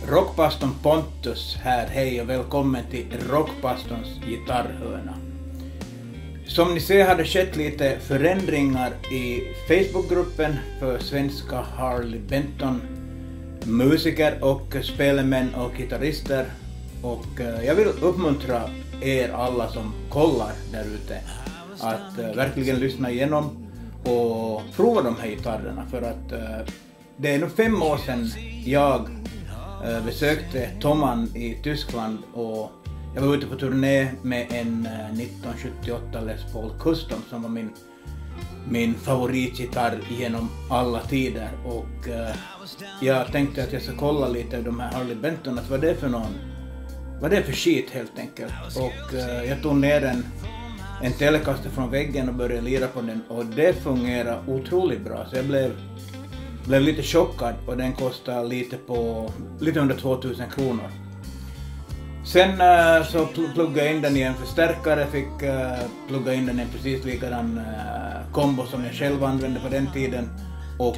Rockpastorn Pontus här, hej och välkommen till Rockpastorns gitarrhörna. Som ni ser har det skett lite förändringar i Facebookgruppen för svenska Harley Benton musiker och spelmän och gitarrister. Och jag vill uppmuntra er alla som kollar där ute att verkligen lyssna igenom och prova de här gitarrerna, för att det är nog 5 år sedan jag besökte Thomann i Tyskland och jag var ute på turné med en 1978 Les Paul Custom som var min favoritgitarr genom alla tider, och jag tänkte att jag ska kolla lite av de här Harley Benton, att vad det är för shit helt enkelt. Och jag tog ner en Telecaster från väggen och började lira på den, och det fungerar otroligt bra, så jag blev lite chockad, och den kostar lite under 2000 kronor. Sen så pluggade jag in den i en förstärkare, fick plugga in den i en precis likadan kombo som jag själv använde på den tiden, och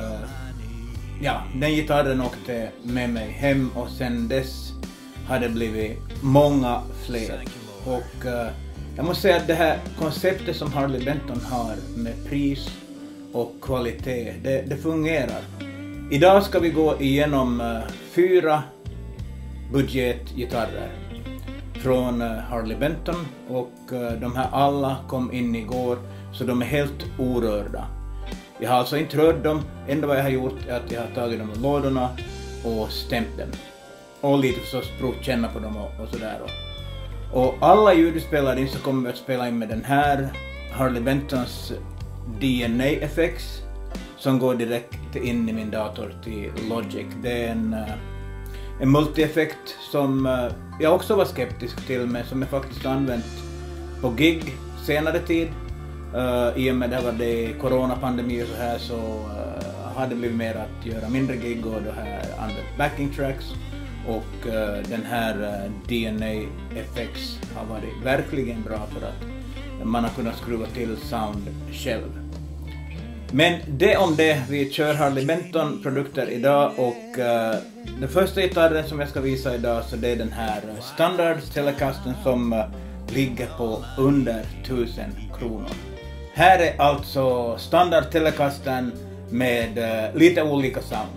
ja, den gitarren åkte med mig hem, och sen dess har det blivit många fler. Och jag måste säga att det här konceptet som Harley Benton har med pris och kvalitet, det fungerar. Idag ska vi gå igenom 4 budgetgitarrer från Harley Benton, och de här alla kom in igår, så de är helt orörda. Jag har alltså inte rört dem, enda vad jag har gjort är att jag har tagit dem ur lådorna och stämt dem. Och lite förstås provkänna på dem och sådär. Och alla ljud vi spelar in så kommer vi att spela in med den här Harley Bentons DNA FX som går direkt in i min dator till Logic. Det är en multi-effekt som jag också var skeptisk till, men som jag faktiskt använt på gig senare tid. I och med det var det coronapandemi och så här, så hade det blivit mer att göra mindre gig, och då har jag använt backing tracks. Och den här DNA FX har varit verkligen bra för att man har kunnat skruva till sound själv. Men det om det, vi kör Harley Benton produkter idag, och den första gitarren som jag ska visa idag, så det är den här standard Telecaster som ligger på under 1000 kronor. Här är alltså standard Telecaster med lite olika sound.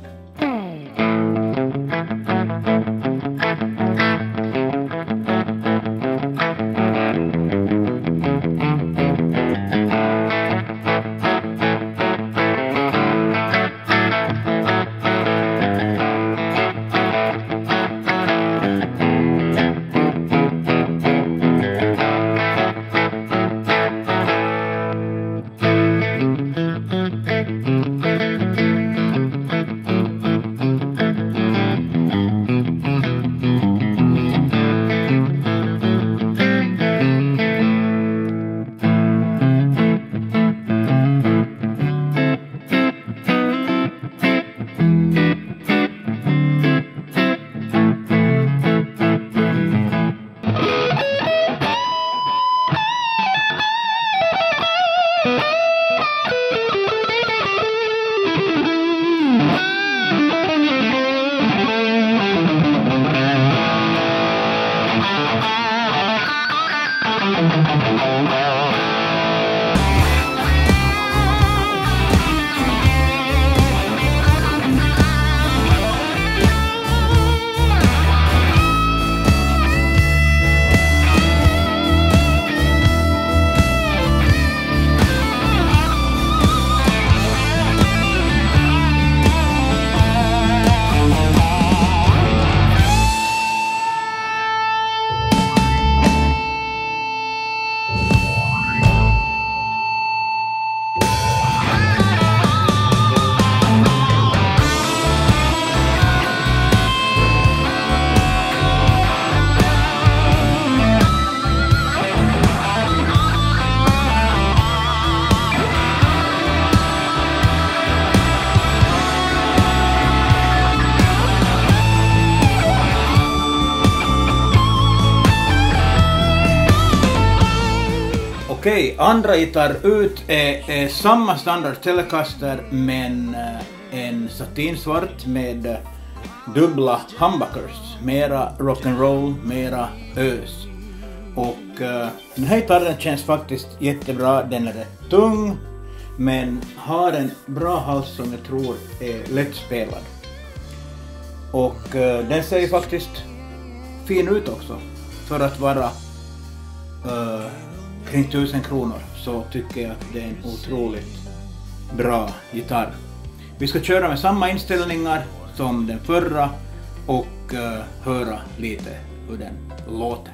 Okej, andra gitarr ut är samma standard Telecaster, men en satinsvart med dubbla humbuckers, mera rock'n'roll, mera ös. Och den här gitarren känns faktiskt jättebra, den är rätt tung men har en bra hals som jag tror är lättspelad. Och den ser ju faktiskt fin ut också. För att vara kring 1000 kronor så tycker jag att det är en otroligt bra gitarr. Vi ska köra med samma inställningar som den förra och höra lite hur den låter.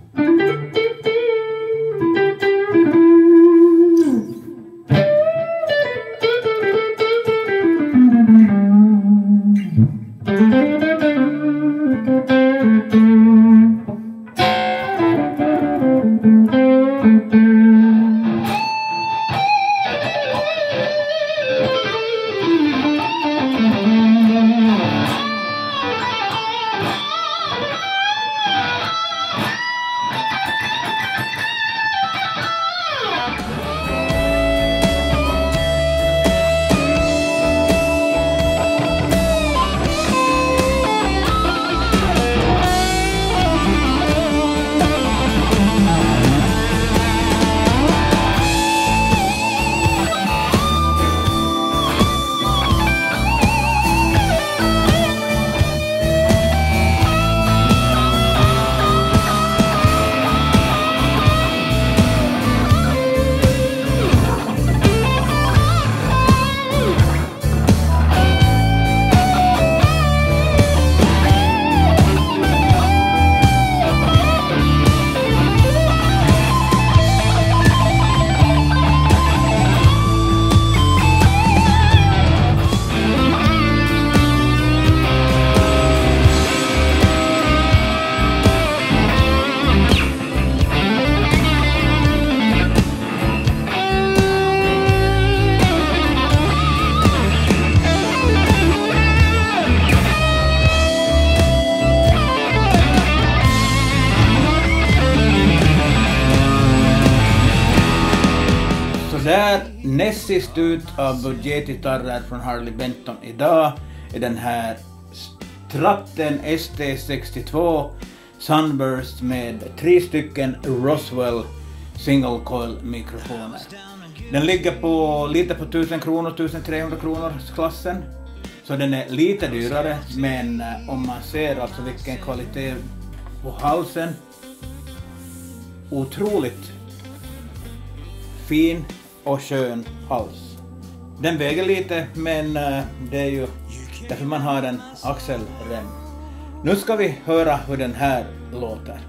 Där näst sist ut av budgetgitarrer från Harley Benton idag är den här Stratten ST62 Sunburst med 3 stycken Roswell single coil mikrofoner. Den ligger på lite på 1000 kronor, 1300 kronor klassen. Så den är lite dyrare, men om man ser alltså vilken kvalitet på halsen, otroligt fin och skön hals. Den väger lite, men det är ju därför man har en axelrem. Nu ska vi höra hur den här låter.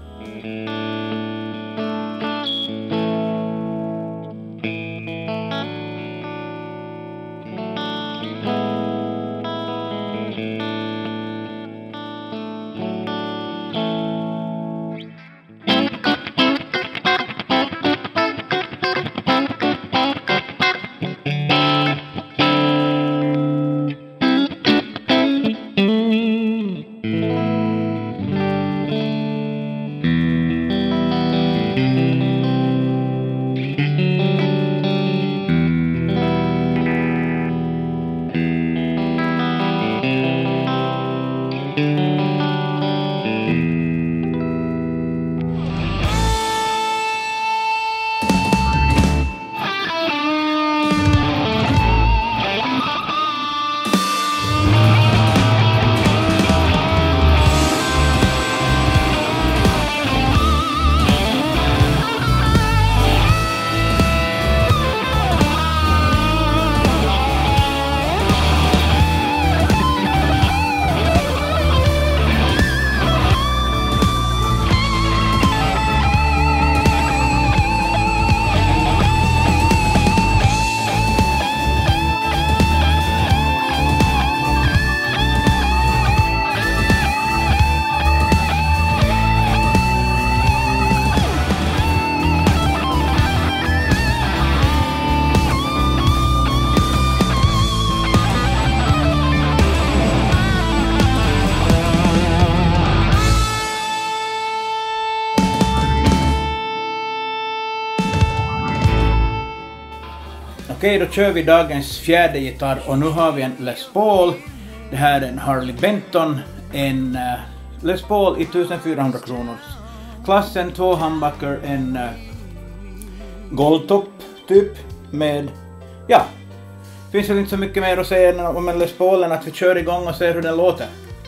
Okej, då kör vi dagens fjärde gitarr och nu har vi en Les Paul Det här är en Harley Benton, en Les Paul i 1400 kronors klassen, 2 humbucker, en goldtopp typ med, ja, finns väl inte så mycket mer att säga om en Les Paul än att vi kör igång och ser hur den låter.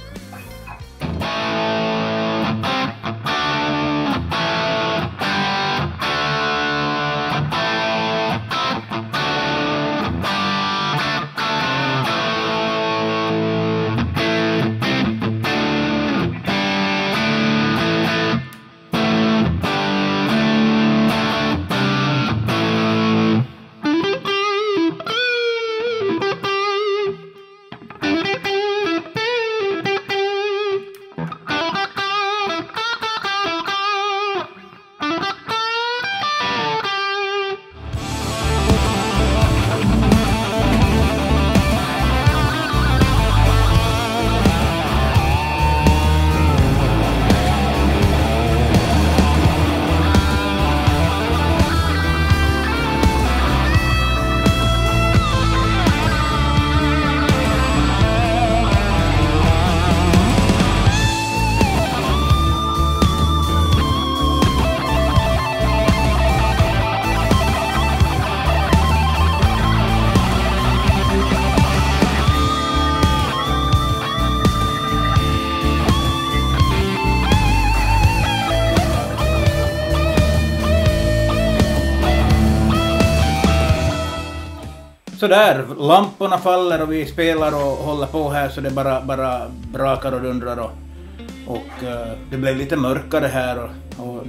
Så där, lamporna faller och vi spelar och håller på här så det bara brakar och dundrar och det blev lite mörkare här och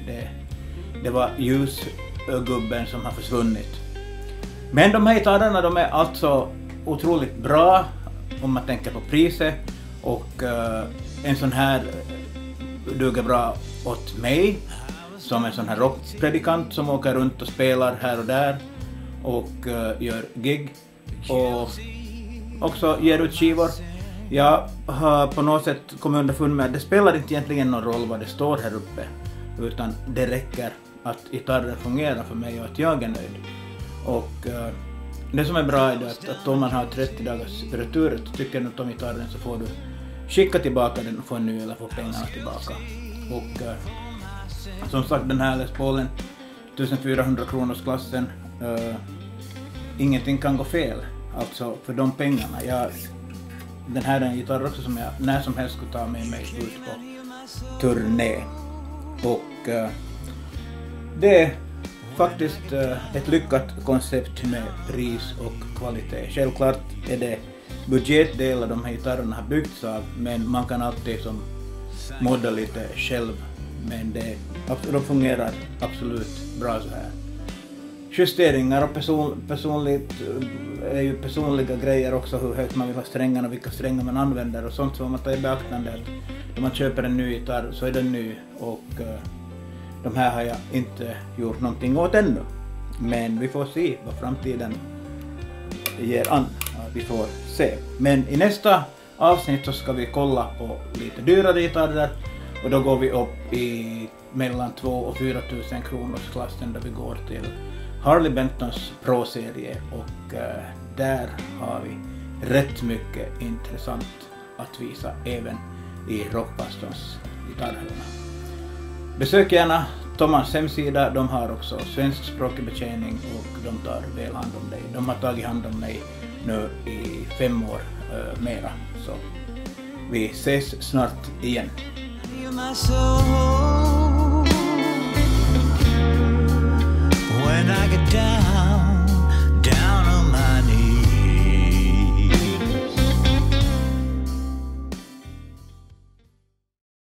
det var ljusgubben som har försvunnit. Men de här gitarrerna, de är alltså otroligt bra om man tänker på priset, och en sån här duger bra åt mig som en sån här rockpredikant som åker runt och spelar här och där och gör gig och också ger ut skivor. Jag har på något sätt kommit underfund med att det spelar inte egentligen någon roll vad det står här uppe, utan det räcker att gitarren fungerar för mig och att jag är nöjd. Och det som är bra är att om man har 30 dagars retur och tycker något om gitarren så får du skicka tillbaka den och få en ny eller få pengarna tillbaka. Och som sagt, den här Les Paulen 1400 kronors klassen, ingenting kan gå fel alltså för de pengarna. Den här är en gitarr också som jag när som helst skulle ta med mig ut på turné, och det är faktiskt ett lyckat koncept med pris och kvalitet. Självklart är det budgetdelar de här gitarrerna har byggts av, men man kan alltid som modda lite själv, men de fungerar absolut bra så här. Justeringar och personligt är ju personliga grejer också, hur högt man vill ha strängarna och vilka strängar man använder och sånt, som man tar i beaktande att när man köper en ny gitarr så är den ny, och de här har jag inte gjort någonting åt ännu, men vi får se vad framtiden ger an. Ja, vi får se. Men i nästa avsnitt så ska vi kolla på lite dyrare gitarrer, och då går vi upp i mellan 2 och 4 000 kronors klassen där vi går till Harley Bentons Pro-serie, och där har vi rätt mycket intressant att visa även i Rockpastorns gitarrhörna. Besök gärna Thomas hemsida, de har också svenskspråkig betjäning och de tar väl hand om dig. De har tagit hand om mig nu i 5 år mera, så vi ses snart igen.